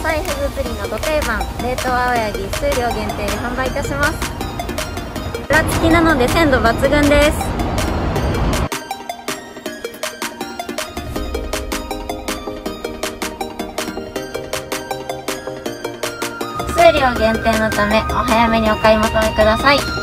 財布作りのど定番冷凍青柳、数量限定で販売いたします。裏付きなので鮮度抜群です。数量限定のためお早めにお買い求めください。